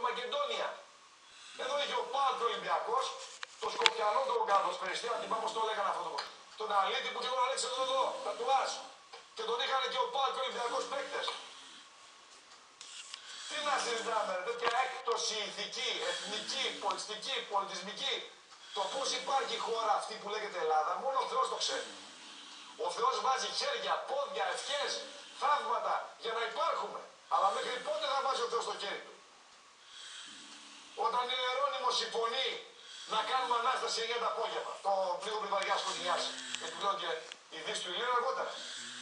Μακεδόνια. Εδώ είχε ο ΠΑΟΚ Ολυμπιακός, το Σκοπιανό τον Καδοσφαιριστή, αν θυμάμαι πώς το λέγανε αυτό τον αλήτη που και τον Αλέξανδρο εδώ, τατουάζ. Και τον είχαν και ο ΠΑΟΚ Ολυμπιακός παίκτες. Τι να συζητάμε, τέτοια έκπτωση ηθική, εθνική, πολιτιστική, πολιτισμική. Το πώς υπάρχει η χώρα αυτή που λέγεται Ελλάδα, μόνο ο Θεός το ξέρει. Ο Θεός βάζει χέρια, πόδια, ευχές, θαύματα για να υπάρχουμε. Αλλά μέχρι πότε θα βάζει ο Θεός το χέρι του? Όταν ο Ιερώνυμος συμφωνεί να κάνουμε Ανάσταση 9 το απόγευμα, το πλοίο Πληβαριά Σκοτεινιάς, γιατί λέω και η Δύση του Ηλίου αργότερα.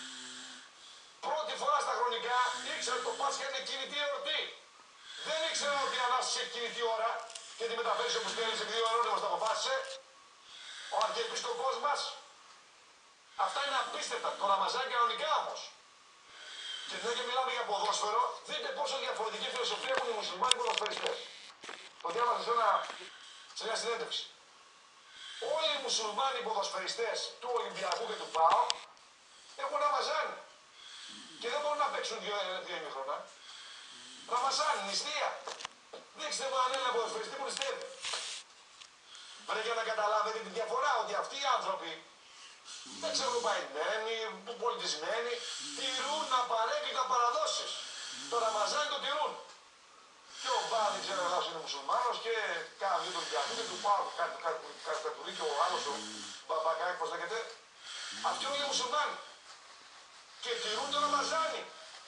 Πρώτη φορά στα χρονικά ήξερα το Πάσχα είναι κινητή εορτή. Δεν ήξερα ότι η Ανάσταση έχει κινητή ώρα και τη μεταφέρει όπως θέλει επειδή ο Ιερώνυμος το αποφάσισε. Ο Αρχιεπίσκοπος μας. Αυτά είναι απίστευτα. Το Ραμαζάν κανονικά όμως. Και δεν και μιλάμε για ποδόσφαιρο, δείτε πόσο διαφορετική φιλοσοφία έχουν οι μουσουλμάνοι ποδοσφαιριστές. Το διάβασα σε μια συνέντευξη. Όλοι οι μουσουλμάνοι ποδοσφαιριστές του Ολυμπιακού και του ΠΑΟ έχουν Ραμαζάν. Και δεν μπορούν να παίξουν δύο ημίχρονα. Ραμαζάν, νηστεία. Δείξτε μου αν ένα ποδοσφαιριστή που νηστεύει. Πρέπει για να καταλάβετε τη διαφορά ότι αυτοί οι άνθρωποι δεν ξευρωπαϊμένοι, πολιτισμένοι, τηρούν απαραίτητα παραδόσεις. Το Ραμαζάν το τηρούν. Και ο Μπάδη ξέρω εγώ είναι μουσουλμάνος και κάνει δύο Ολυμπιακού και του Πάου κάτι και ο άλλος ο Μπαμπακάκη, πώς λέγεται. Αυτοί όλοι είναι μουσουλμάνοι. Και τηρούν το Ραμαζάνι.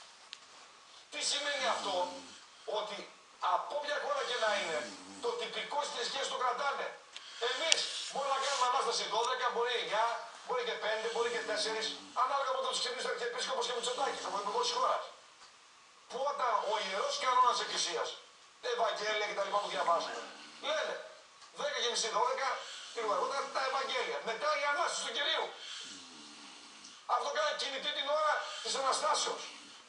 Τι σημαίνει αυτό? Ότι από όποια χώρα και να είναι, το τυπικό στις θρησκείες το κρατάνε. Εμείς μπορούμε να κάνουμε Ανάσταση 12, μπορεί 9, μπορεί και 5, μπορεί και 4, ανάλογα από το ξυπνήσει ο Αρχιεπίσκοπος και Μητσοτάκης, ο υπουργός της χώρας. Που όταν ο ιερός κανόνας της Εκκλησίας, Ευαγγέλια και τα λοιπά που διαβάζουμε, λένε 10:30-12, λίγο αργότερα τα Ευαγγέλια. Μετά η Ανάσταση του Κυρίου. Αυτό κάνει κινητή την ώρα της Αναστάσεως.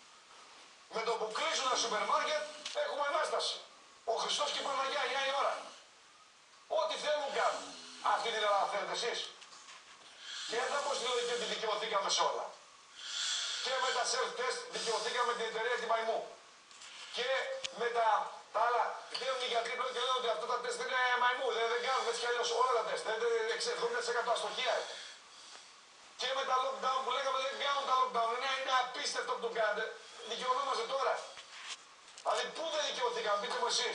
Με το που κλείσουν τα σούπερ μάρκετ έχουμε Ανάσταση. Ο Χριστός και η Παναγιά 9 η ώρα. Ό,τι θέλουν κάνουν. Αυτή την Ελλάδα θέλετε εσείς? Και δεν θα πω στη λογική ότι δικαιωθήκαμε σε όλα. Και με τα self-test δικαιωθήκαμε την εταιρεία τη Μαϊμού. Και με τα άλλα βγαίνουν οι γιατροί πλέον και λένε ότι αυτά τα τεστ είναι Μαϊμού. Δεν κάνουν έτσι κι αλλιώς όλα τα τεστ. 70% αστοχία. Και με τα lockdown που λέγαμε δεν κάνουν τα lockdown. Είναι απίστευτο που το κάνετε. Δικαιωνόμαστε τώρα. Δηλαδή πού δεν δικαιωθήκαμε, πείτε μου εσείς.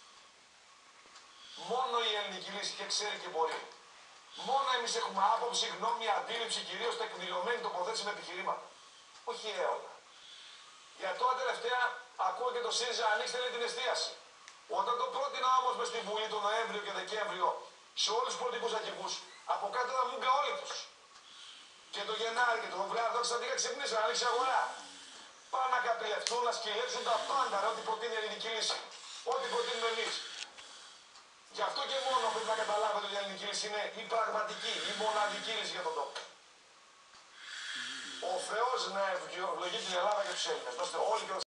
Μόνο η ελληνική λύση και ξέρει και μπορεί. Μόνο εμείς έχουμε άποψη, γνώμη, αντίληψη, κυρίως τεκμηριωμένη τοποθέτηση με επιχειρήματα. Όχι έολα. Για τώρα τελευταία ακούω και το ΣΥΡΙΖΑ ανοίξτε την εστίαση. Όταν το πρότεινα όμως μες στη Βουλή τον Νοέμβριο και Δεκέμβριο σε όλους τους πολιτικούς αρχηγούς, από κάτω ήταν μούγκα όλοι τους. Και το Γενάρη και το Φεβρουάριο εδώ ξαφνικά ξυπνήσαν να ανοίξει αγορά. Πάνε να καπηλευτούν, να σκυλέψουν τα πάντα, ό,τι προτείνει η ελληνική λύση. Ό,τι προτείνουμε εμείς. Γι' αυτό και μόνο πρέπει να καταλάβετε ότι η ελληνική λύση είναι η πραγματική, η μοναδική λύση για τον τόπο. Ο Θεός να ευλογεί την Ελλάδα και τους Έλληνες.